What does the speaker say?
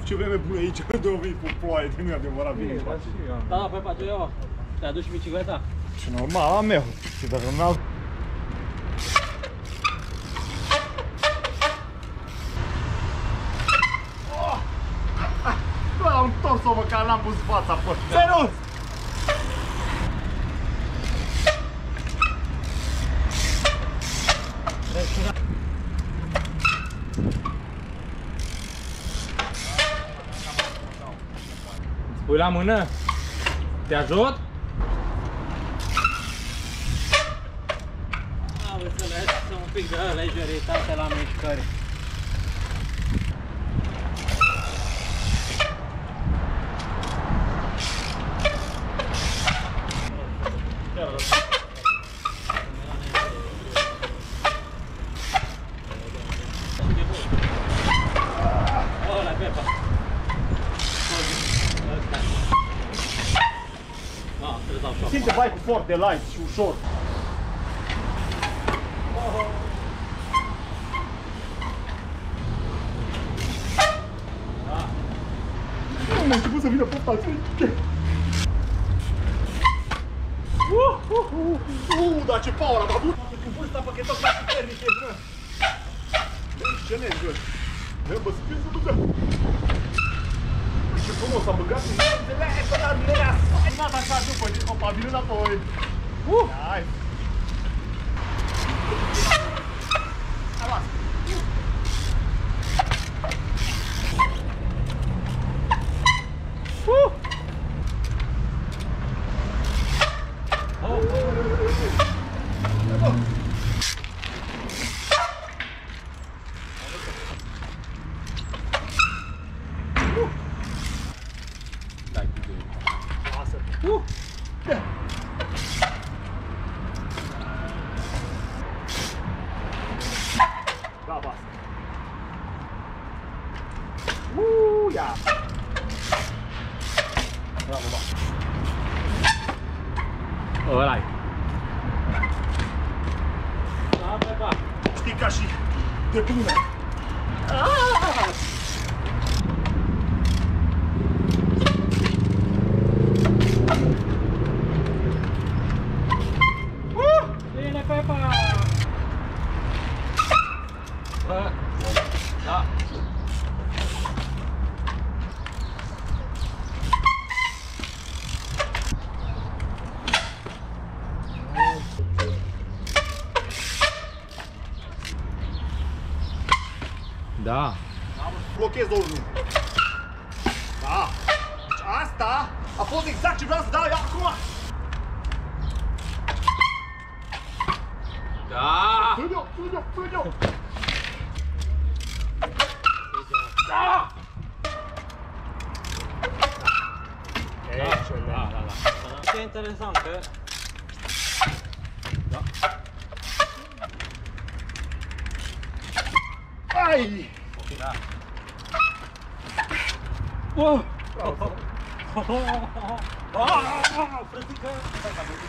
Ce vreme bună aici, de o vii cu ploaie, de nu e adevărat, vine încoace. Da, Pepa, tu ia-o. Te-a dus și bicicleta? Și normal, am eu. Și dacă n-am... Bă, am întors-o, mă, că n-am pus fața pe... Serios! Pui la mână? Te ajut? Am înțeles, sunt un pic de lejeritate la mișcări. Simte bike-ul foarte light și ușor. Am început să vină poftați. Dar ce power am avut! Cu vârsta păchetat la puternic e, bă! Ce nervi, bă! Bă, spins să ducă! Ce frumos am băgat în mintele aia până la mirea! Mata așa după, opa, vine înapoi! Hai! Hai, lasă! Da, basta. Ia! Bravo, ba. Ăla-i. Da, Pepa. Știi ca și de bună. Bine, Pepa! Bă, da. Da. Blochez 2 minute. Da. Deci asta a fost exact ce vreau să dau eu acum. Da. Frânio. Da. Excelent. Da. Ce interesant că... Da. Ai! Da. Frățică!